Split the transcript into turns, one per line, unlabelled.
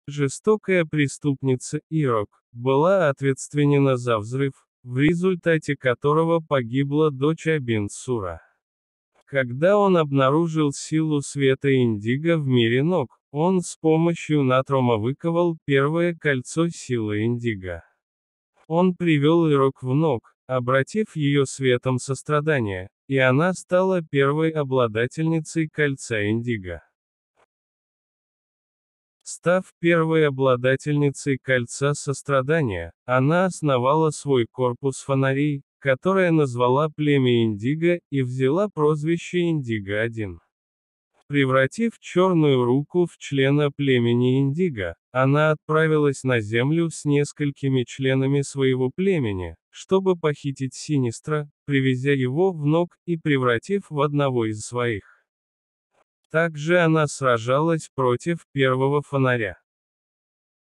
Жестокая преступница Ирок была ответственна за взрыв, в результате которого погибла дочь Абин-Сура. Когда он обнаружил силу света Индиго в мире ног, он с помощью натрома выковал первое кольцо силы Индиго. Он привел Ирок в ног, обратив ее светом сострадания, и она стала первой обладательницей кольца Индиго. Став первой обладательницей кольца сострадания, она основала свой корпус фонарей, которое назвала племя Индиго, и взяла прозвище Индиго-1. Превратив черную руку в члена племени Индиго, она отправилась на Землю с несколькими членами своего племени, чтобы похитить Синистра, привезя его в ног и превратив в одного из своих. Также она сражалась против первого фонаря.